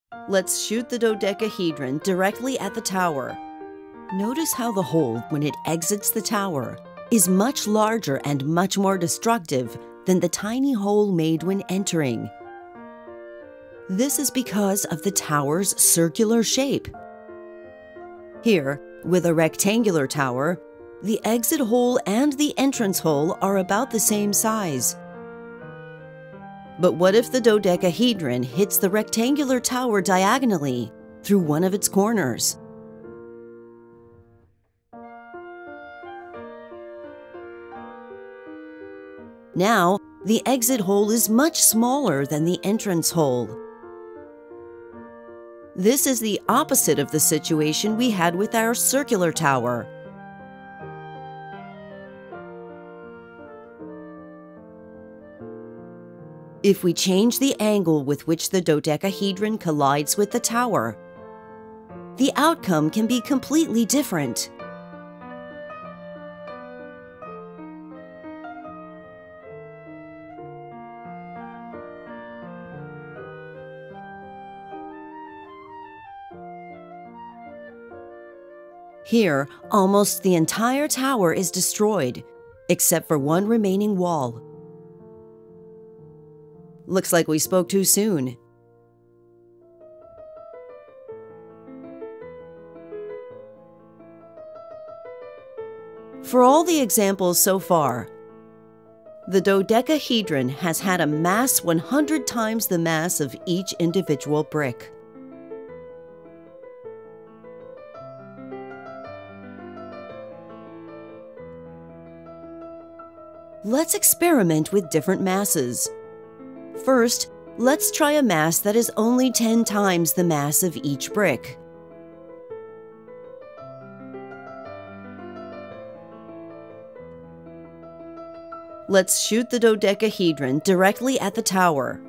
Let's shoot the dodecahedron directly at the tower. Notice how the hole, when it exits the tower, is much larger and much more destructive than the tiny hole made when entering. This is because of the tower's circular shape. Here, with a rectangular tower, the exit hole and the entrance hole are about the same size. But what if the dodecahedron hits the rectangular tower diagonally through one of its corners? Now, the exit hole is much smaller than the entrance hole. This is the opposite of the situation we had with our circular tower. If we change the angle with which the dodecahedron collides with the tower, the outcome can be completely different. Here, almost the entire tower is destroyed, except for one remaining wall. Looks like we spoke too soon. For all the examples so far, the dodecahedron has had a mass 100 times the mass of each individual brick. Let's experiment with different masses. First, let's try a mass that is only 10 times the mass of each brick. Let's shoot the dodecahedron directly at the tower.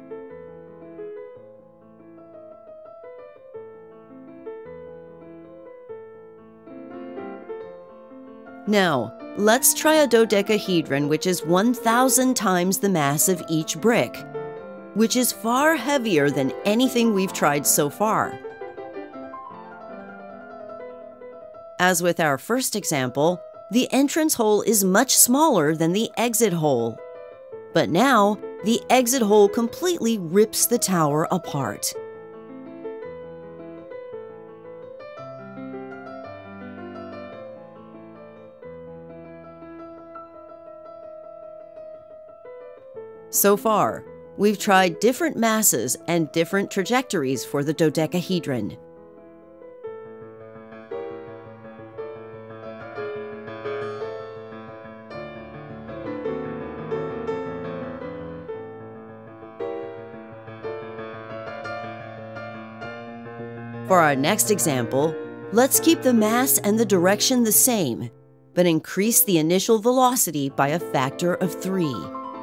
Now, let's try a dodecahedron which is 1,000 times the mass of each brick, which is far heavier than anything we've tried so far. As with our first example, the entrance hole is much smaller than the exit hole. But now, the exit hole completely rips the tower apart. So far, we've tried different masses and different trajectories for the dodecahedron. For our next example, let's keep the mass and the direction the same, but increase the initial velocity by a factor of 3.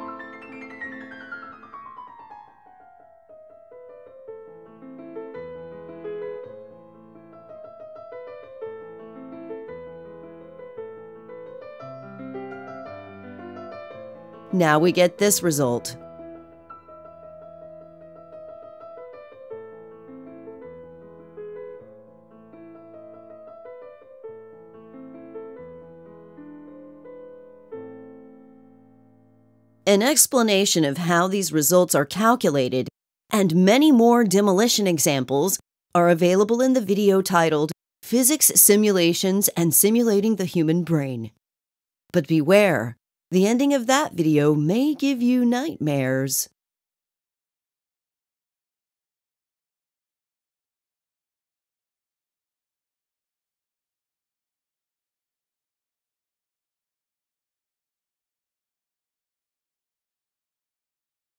Now we get this result. An explanation of how these results are calculated and many more demolition examples are available in the video titled Physics Simulations and Simulating the Human Brain. But beware, the ending of that video may give you nightmares.